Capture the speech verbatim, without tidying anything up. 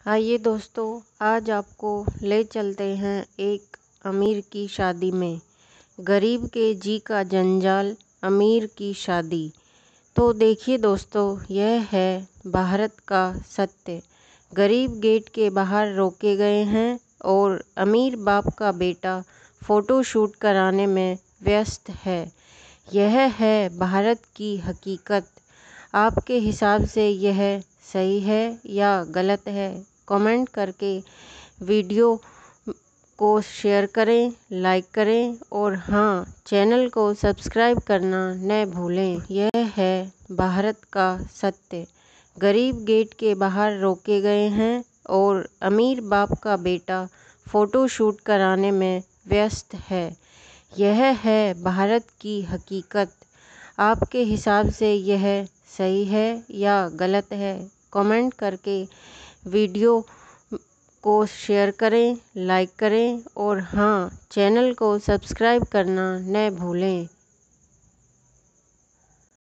आइए दोस्तों, आज आपको ले चलते हैं एक अमीर की शादी में। गरीब के जी का जंजाल, अमीर की शादी। तो देखिए दोस्तों, यह है भारत का सत्य। गरीब गेट के बाहर रोके गए हैं और अमीर बाप का बेटा फ़ोटो शूट कराने में व्यस्त है। यह है भारत की हकीकत। आपके हिसाब से यह सही है या गलत है? कमेंट करके वीडियो को शेयर करें, लाइक करें और हाँ, चैनल को सब्सक्राइब करना न भूलें। यह है भारत का सत्य। गरीब गेट के बाहर रोके गए हैं और अमीर बाप का बेटा फ़ोटो शूट कराने में व्यस्त है। यह है भारत की हकीकत। आपके हिसाब से यह सही है या गलत है? कमेंट करके वीडियो को शेयर करें, लाइक करें और हाँ, चैनल को सब्सक्राइब करना न भूलें।